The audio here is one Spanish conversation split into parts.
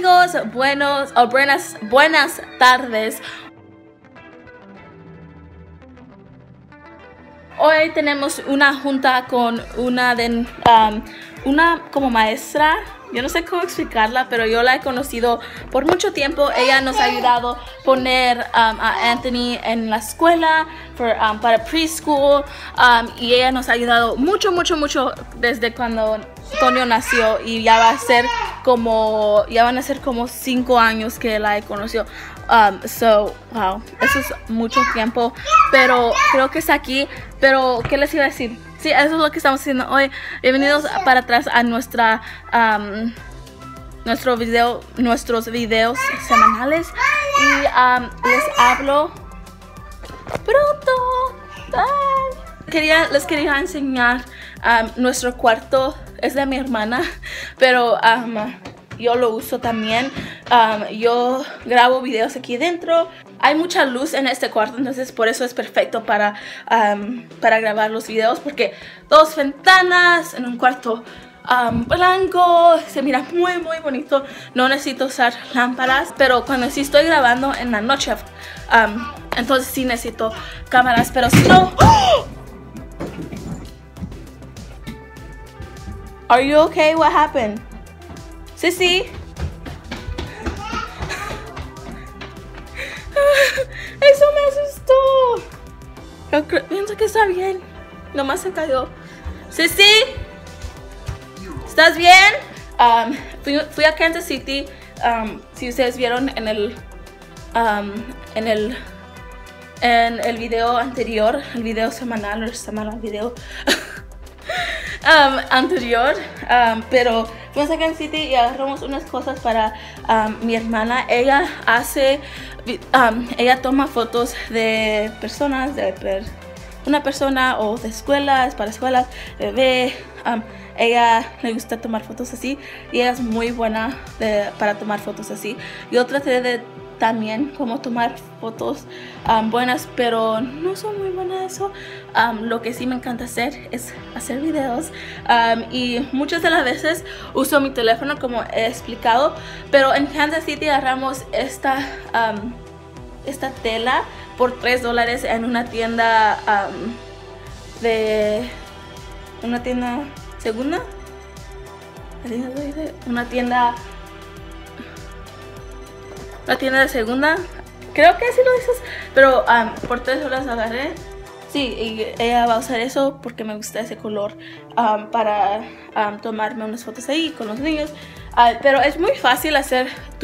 amigos, buenas tardes. Hoy tenemos una junta con una como maestra. Yo no sé cómo explicarla, pero yo la he conocido por mucho tiempo. Ella nos ha ayudado a poner a Anthony en la escuela para preschool, y ella nos ha ayudado mucho desde cuando Antonio nació, y ya van a ser como 5 años que la he conocido. Wow, eso es mucho tiempo, pero creo que es aquí. Pero, ¿qué les iba a decir? Sí, eso es lo que estamos haciendo hoy. Bienvenidos para atrás a nuestros videos semanales. Y les hablo pronto. Les quería enseñar nuestro cuarto. Es de mi hermana, pero yo lo uso también. Yo grabo videos aquí dentro. Hay mucha luz en este cuarto, entonces por eso es perfecto para grabar los videos, porque 2 ventanas en un cuarto blanco, se mira muy bonito. No necesito usar lámparas, pero cuando sí estoy grabando en la noche, entonces sí necesito cámaras, pero si no... ¡Oh! Are you okay? What happened? Sissy? Eso me asustó. Pienso que está bien. Nomás se cayó. Sissy, ¿estás bien? Fui a Kansas City. Si ustedes vieron en el video anterior, el video semanal, video anterior, pero fuimos a Kansas City y agarramos unas cosas para mi hermana. Ella toma fotos de personas, una persona, o de escuelas, para escuelas, bebé. Ella le gusta tomar fotos así, y ella es muy buena para tomar fotos así. Yo traté de también como tomar fotos buenas, pero no soy muy buena eso. Lo que sí me encanta hacer es hacer videos, y muchas de las veces uso mi teléfono, como he explicado. Pero en Kansas City agarramos esta tela por $3 en una tienda segunda, una tienda de segunda, creo que así lo dices, pero por $3 agarré. Sí, y ella va a usar eso porque me gusta ese color, para tomarme unas fotos ahí con los niños. Pero es muy fácil hacer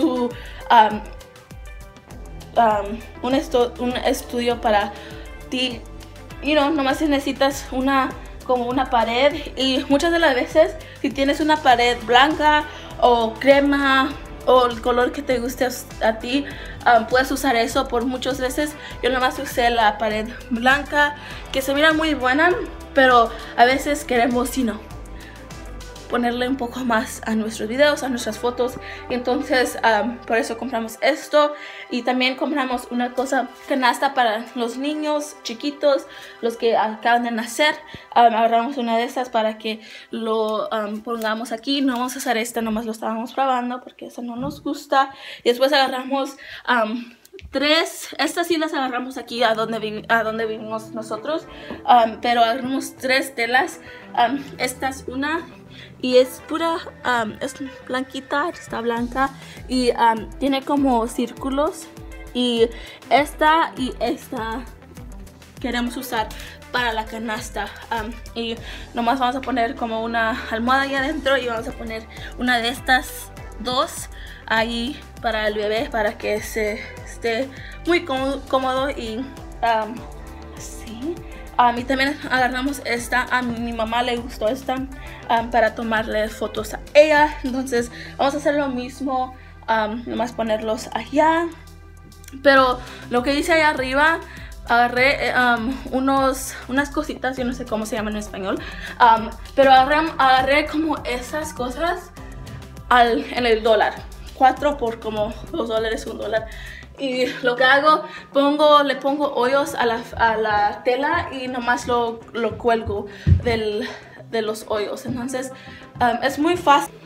un estudio para ti. Nomás necesitas como una pared, y muchas de las veces si tienes una pared blanca o crema o el color que te guste a ti, puedes usar eso. Por muchas veces yo nomás usé la pared blanca, que se mira muy buena, pero a veces queremos ponerle un poco más a nuestros videos, a nuestras fotos, y entonces por eso compramos esto. Y también compramos una canasta para los niños chiquitos, los que acaban de nacer. Agarramos una de estas para que lo pongamos aquí. No vamos a usar esta, nomás lo estábamos probando porque esa no nos gusta. Y después agarramos 3, estas sí las agarramos aquí a donde vivimos nosotros, pero agarramos 3 telas. Esta es una, y es pura, es blanquita, está blanca, y tiene como círculos. Y esta queremos usar para la canasta, y nomás vamos a poner como una almohada ahí adentro, y vamos a poner una de estas 2 ahí para el bebé, para que se esté muy cómodo. Y sí. Y también agarramos esta. A mi mamá le gustó esta, para tomarle fotos a ella. Entonces vamos a hacer lo mismo, nomás ponerlos allá. Pero lo que hice allá arriba, agarré unas cositas, yo no sé cómo se llaman en español, pero agarré como esas cosas en el dólar. 4 por como $2, $1. Y lo que hago, le pongo hoyos a la tela, y nomás lo cuelgo de los hoyos. Entonces es muy fácil.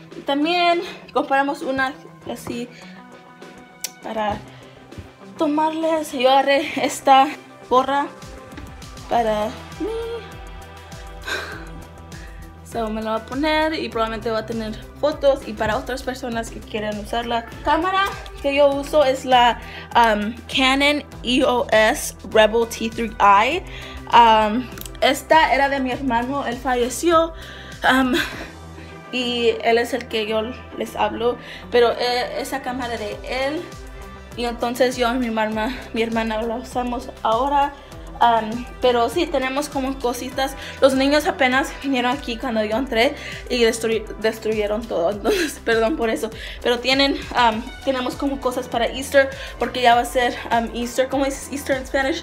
Y también compramos una así para tomarles. Yo agarré esta gorra para mí. So, me la voy a poner y probablemente va a tener fotos. Y para otras personas que quieran usar la cámara que yo uso es la Canon EOS Rebel T3i. Esta era de mi hermano, él falleció. Y él es el que yo les hablo. Pero esa cámara de él. Y entonces yo y mi hermana la usamos ahora. Pero sí, tenemos como cositas. Los niños apenas vinieron aquí cuando yo entré y destruyeron todo. Entonces, perdón por eso. Pero tenemos como cosas para Easter, porque ya va a ser Easter. ¿Cómo dices Easter en Spanish?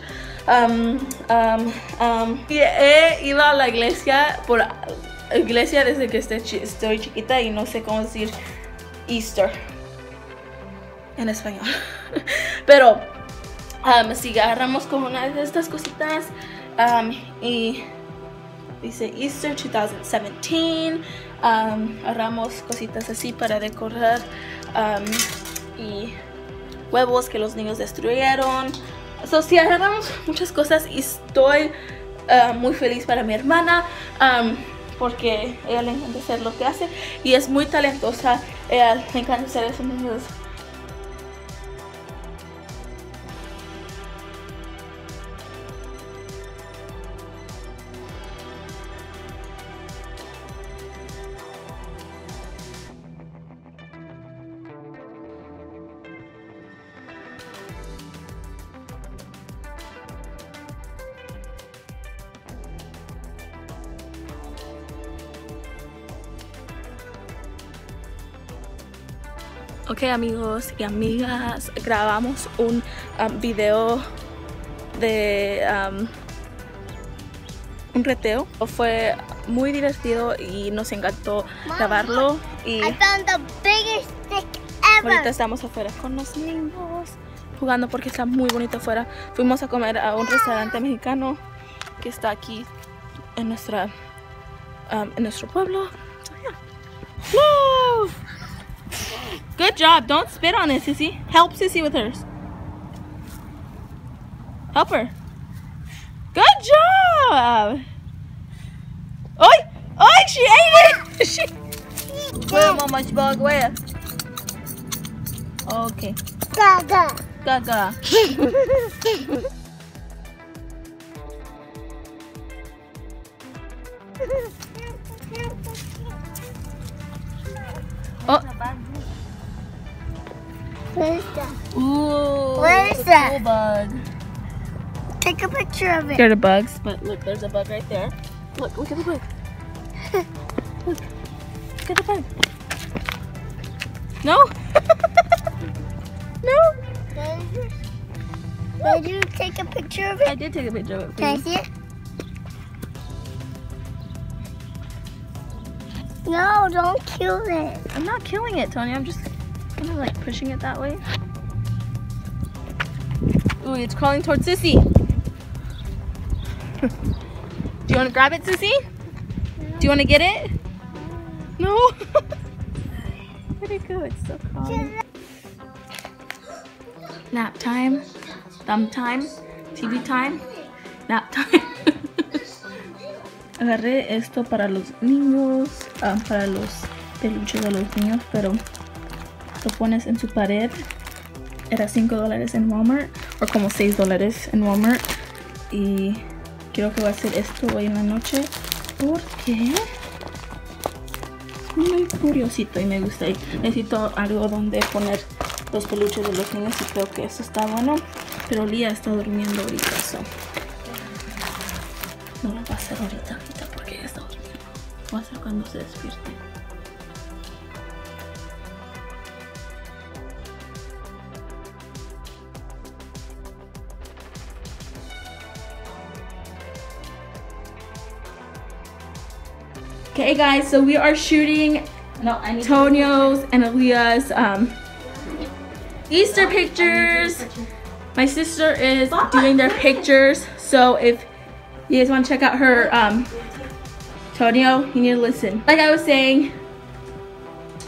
Y he ido a la iglesia desde que estoy chiquita y no sé cómo decir Easter en español. Pero si agarramos como una de estas cositas y dice Easter 2017, agarramos cositas así para decorar y huevos que los niños destruyeron. So, sí, agarramos muchas cosas y estoy muy feliz para mi hermana porque a ella le encanta hacer lo que hace y es muy talentosa. Ella le encanta hacer eso. Ok, amigos y amigas, grabamos un video de un reteo. Fue muy divertido y nos encantó grabarlo. Y I found the biggest stick ever. ahorita estamos afuera con los niños jugando porque está muy bonito afuera. Fuimos a comer a un restaurante mexicano que está aquí en nuestro pueblo. Woo! Good job. Don't spit on it, Sissy. Help Sissy with hers. Help her. Good job. Oi! Oi! She ate it! Where, Mama Bug? Where? Okay. Gaga. Gaga. Oh. What is that? Ooh. What is a that? cool bug. Take a picture of it. Scared of bugs, but look, there's a bug right there. Look at the bug. Look at the bug. No? No? Did you take a picture of it? I did take a picture of it. Can I Please. see it? No, don't kill it. I'm not killing it, Tony. I'm just kind of like pushing it that way. Ooh, it's crawling towards Sissy. Do you want to grab it, Sissy? Do you want to get it? No? Where'd it go? It's still crawling. Nap time, thumb time, TV time, nap time. Agarré esto para los niños, para los peluches de los niños, pero lo pones en su pared. Era $5 en Walmart, o como $6 en Walmart. Y creo que voy a hacer esto hoy en la noche porque es muy curiosito y me gusta. Y necesito algo donde poner los peluches de los niños y creo que eso está bueno. Pero Lía está durmiendo ahorita, so no lo voy a hacer ahorita porque ella está durmiendo. Lo voy a hacer cuando se despierte. Okay guys, so we are shooting Tonio's and Aaliyah's Easter pictures. My sister is doing their pictures, so if you guys want to check out her Tonio, you need to listen. Like I was saying,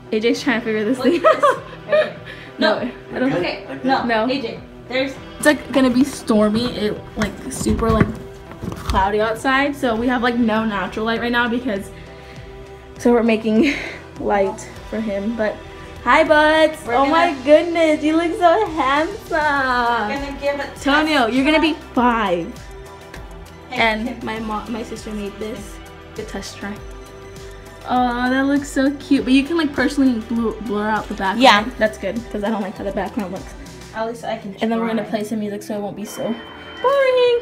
AJ's trying to figure this thing Look at out. this. Right here. No. I don't. Okay. No. No. AJ, there's. It's like gonna be stormy. It like super like cloudy outside. So we have like no natural light right now because. So we're making light for him. But hi, buds. We're Oh my gonna- goodness, you look so handsome. I'm gonna give it. Tonio, you're gonna be 5. Hey, And my sister made this, the test try. Oh, that looks so cute. But you can like personally blur out the background. Yeah. That's good because I don't like how the background looks. At least I can. And then we're gonna try. play some music so it won't be so boring.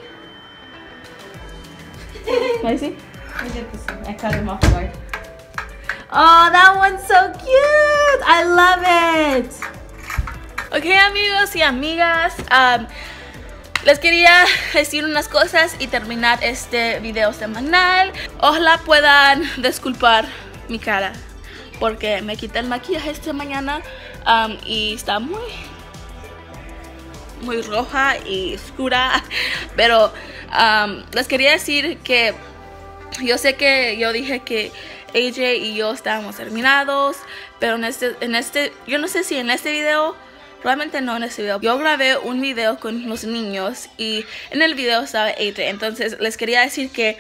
Lacey? I did this one. I cut him off guard. Oh, that one's so cute. I love it. Ok, amigos y amigas. Les quería decir unas cosas y terminar este video semanal. Ojalá puedan disculpar mi cara porque me quité el maquillaje esta mañana y está muy roja y oscura. Pero les quería decir que yo sé que yo dije que AJ y yo estábamos terminados, pero yo no sé si en este video. Probablemente no en este video. Yo grabé un video con los niños y en el video estaba AJ. Entonces les quería decir que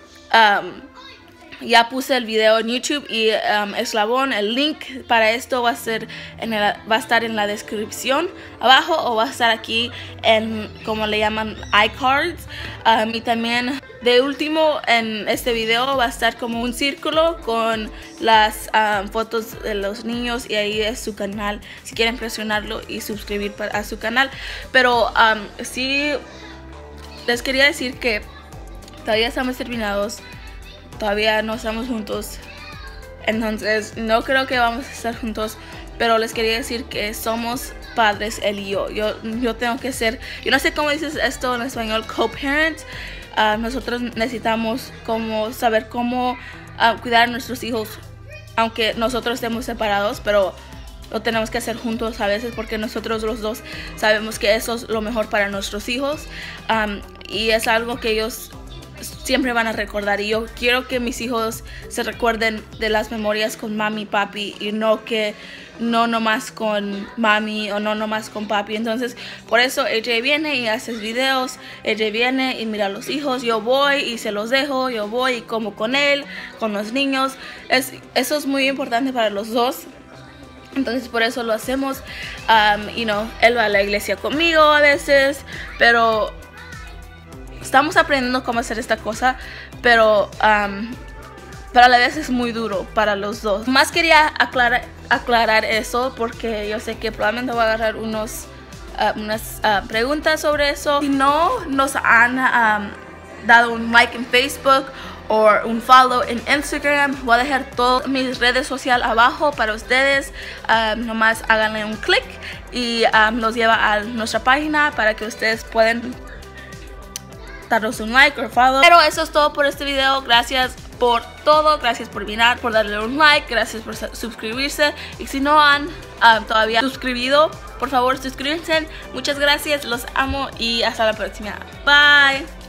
ya puse el video en YouTube y Eslabón, el link para esto va a estar en la descripción abajo o va a estar aquí en como le llaman iCards. Y también de último en este video va a estar como un círculo con las fotos de los niños y ahí es su canal si quieren presionarlo y suscribir a su canal. Pero sí les quería decir que todavía estamos terminados. Todavía no estamos juntos. Entonces no creo que vamos a estar juntos. Pero les quería decir que somos padres él y yo. Yo tengo que ser. Yo no sé cómo dices esto en español. Co-parent. Nosotros necesitamos saber cómo cuidar a nuestros hijos. Aunque nosotros estemos separados. Pero lo tenemos que hacer juntos a veces. Porque nosotros los dos sabemos que eso es lo mejor para nuestros hijos. Y es algo que ellos siempre van a recordar y yo quiero que mis hijos se recuerden de las memorias con mami y papi y no nomás con mami o no nomás con papi. Entonces por eso AJ viene y hace videos, AJ viene y mira a los hijos, yo voy y se los dejo, yo voy y como con él, con los niños. Eso es muy importante para los dos. Entonces por eso lo hacemos. Él va a la iglesia conmigo a veces, pero estamos aprendiendo cómo hacer esta cosa, pero a la vez es muy duro para los dos. Más quería aclarar eso porque yo sé que probablemente voy a agarrar unas preguntas sobre eso. Si no nos han dado un like en Facebook o un follow en Instagram, voy a dejar todas mis redes sociales abajo para ustedes. Nomás háganle un clic y los lleva a nuestra página para que ustedes puedan darnos un like o follow. Pero eso es todo por este video. Gracias por todo, gracias por mirar, por darle un like, gracias por suscribirse y si no han todavía suscribido, por favor suscríbanse. Muchas gracias, los amo y hasta la próxima. Bye.